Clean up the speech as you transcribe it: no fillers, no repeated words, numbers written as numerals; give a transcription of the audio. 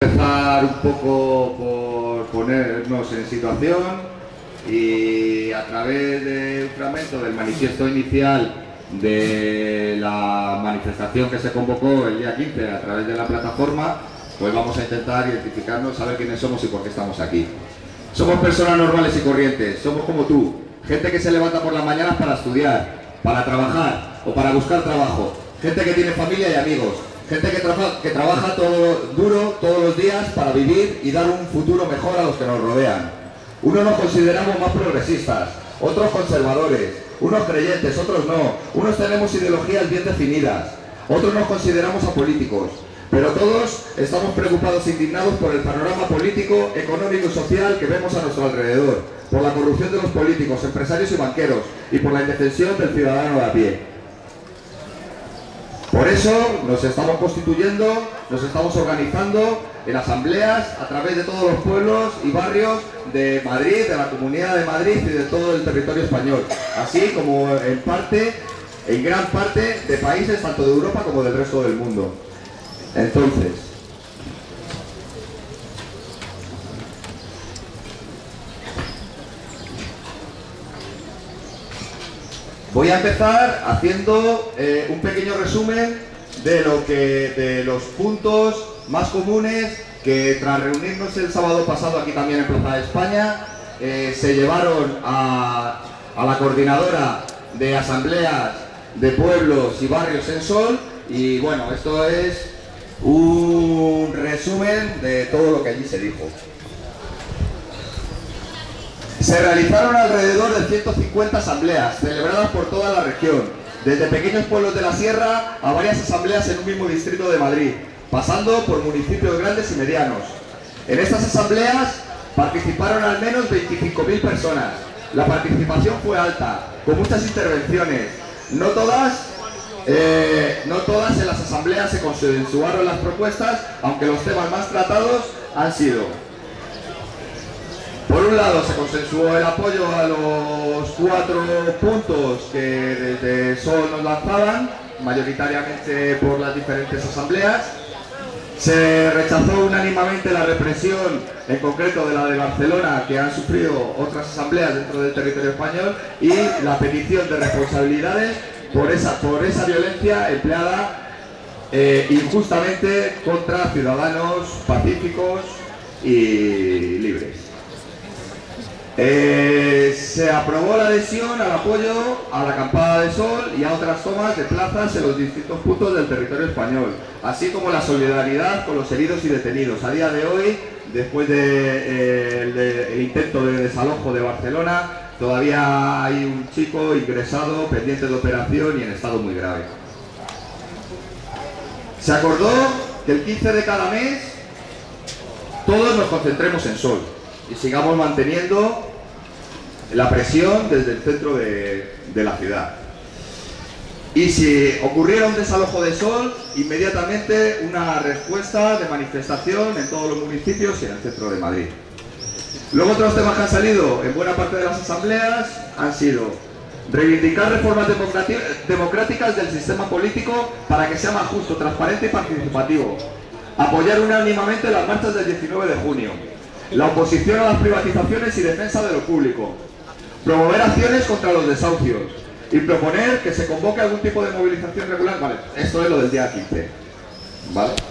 Empezar un poco por ponernos en situación y a través de un fragmento del manifiesto inicial de la manifestación que se convocó el día 15 a través de la plataforma, pues vamos a intentar identificarnos, saber quiénes somos y por qué estamos aquí. Somos personas normales y corrientes, somos como tú, gente que se levanta por las mañanas para estudiar, para trabajar o para buscar trabajo, gente que tiene familia y amigos, gente que trabaja duro todos los días para vivir y dar un futuro mejor a los que nos rodean. Unos nos consideramos más progresistas, otros conservadores, unos creyentes, otros no, unos tenemos ideologías bien definidas, otros nos consideramos apolíticos, pero todos estamos preocupados e indignados por el panorama político, económico y social que vemos a nuestro alrededor, por la corrupción de los políticos, empresarios y banqueros y por la indefensión del ciudadano de a pie. Por eso nos estamos constituyendo, nos estamos organizando en asambleas a través de todos los pueblos y barrios de Madrid, de la Comunidad de Madrid y de todo el territorio español, así como en gran parte de países tanto de Europa como del resto del mundo. Entonces, voy a empezar haciendo un pequeño resumen de los puntos más comunes que tras reunirnos el sábado pasado aquí también en Plaza de España se llevaron a la coordinadora de asambleas de pueblos y barrios en Sol. Y bueno, esto es un resumen de todo lo que allí se dijo. Se realizaron alrededor de 150 asambleas, celebradas por toda la región, desde pequeños pueblos de la sierra a varias asambleas en un mismo distrito de Madrid, pasando por municipios grandes y medianos. En estas asambleas participaron al menos 25.000 personas. La participación fue alta, con muchas intervenciones. No todas en las asambleas se consensuaron las propuestas, aunque los temas más tratados han sido: por un lado, se consensuó el apoyo a los 4 puntos que desde Sol nos lanzaban, mayoritariamente por las diferentes asambleas. Se rechazó unánimemente la represión, en concreto de la de Barcelona, que han sufrido otras asambleas dentro del territorio español, y la petición de responsabilidades por esa violencia empleada injustamente contra ciudadanos pacíficos y libres. Se aprobó la adhesión al apoyo a la acampada de Sol y a otras tomas de plazas en los distintos puntos del territorio español, así como la solidaridad con los heridos y detenidos. A día de hoy, después del intento de desalojo de Barcelona, todavía hay un chico ingresado pendiente de operación y en estado muy grave. Se acordó que el 15 de cada mes todos nos concentremos en Sol y sigamos manteniendo la presión desde el centro de la ciudad. Y si ocurriera un desalojo de Sol, inmediatamente una respuesta de manifestación en todos los municipios y en el centro de Madrid. Luego, otros temas que han salido en buena parte de las asambleas han sido reivindicar reformas democráticas del sistema político para que sea más justo, transparente y participativo, apoyar unánimemente las marchas del 19 de junio, la oposición a las privatizaciones y defensa de lo público, promover acciones contra los desahucios y proponer que se convoque algún tipo de movilización regular. Vale, esto es lo del día 15, ¿vale?